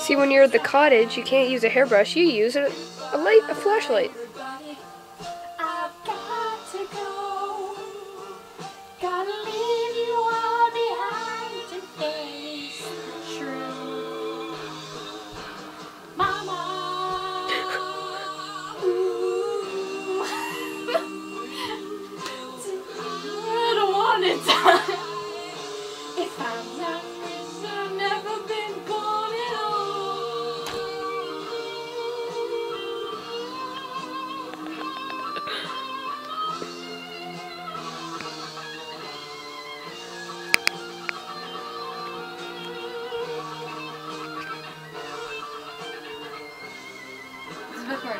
See, when you're at the cottage, you can't use a hairbrush. You use a flashlight. I've got to go. Gotta leave you all behind to face the truth. Mama. Ooh. I don't want it. If I'm not rich, I've never been born at all. This is the part.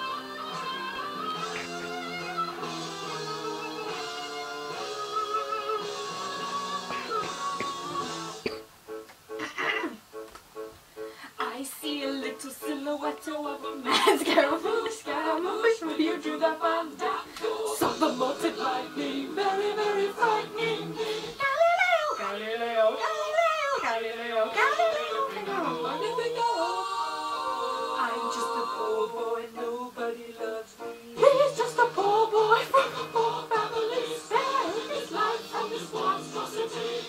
I see a little silhouette of a man's careful sky. Will you do that fun time? Something multiplied me, very, very frightening. Galileo, Galileo, Galileo, Galileo, Galileo, Galileo. I'm just a poor boy, nobody loves me. He's just a poor boy from a poor family, sparing his life from this monstrosity.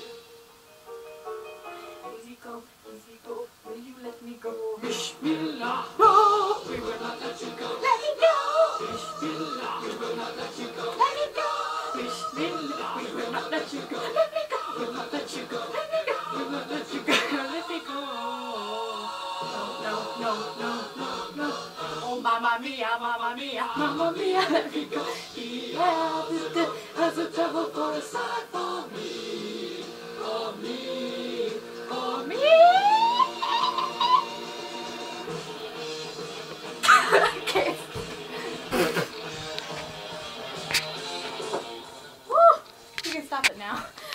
Easy go, will you let me go? Bismillah, no, we will not let you go. Let me go. Bismillah, we will not let you go. Let me go. Bismillah, we will not let you go. Let me go. We will not let you go. Let me go. We will not let you go. Let me go. No, no, no, no, no. Oh, mamma mia, let me go. He has a devil for a sign for me, for me, for me. Okay. Woo! You can stop it now.